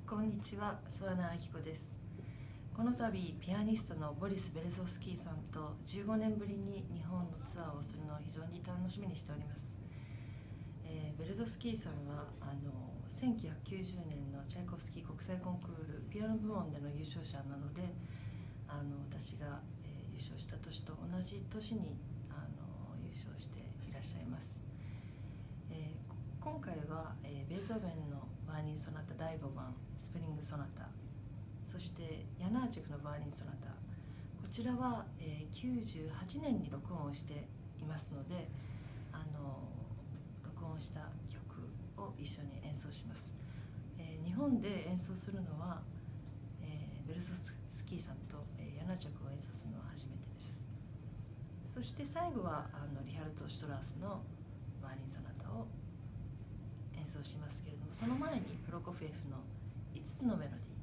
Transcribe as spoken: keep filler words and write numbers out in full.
こんにちは、諏訪名明子です。この度ピアニストのボリス・ベレゾフスキーさんとじゅうごねんぶりに日本のツアーをするのを非常に楽しみにしております。えー、ベレゾフスキーさんはあのせんきゅうひゃくきゅうじゅうねんのチャイコフスキー国際コンクールピアノ部門での優勝者なので、あの私が、えー、優勝した年と同じ年にあの優勝していらっしゃいます。えー、今回は、えー、ベートーベンのバーニンソナタだいごばんスプリングソナタ、そしてヤナーチェクのバーニンソナタ、こちらは、えー、きゅうじゅうはちねんに録音をしていますので、あの録音した曲を一緒に演奏します。えー、日本で演奏するのは、えー、ベルソフスキーさんと、えー、ヤナーチェクを演奏するのは初めてです。そして最後はあのリハルト・シュトラースのバーニンソナタを演奏しますけれども、その前にプロコフィエフのいつつのメロディー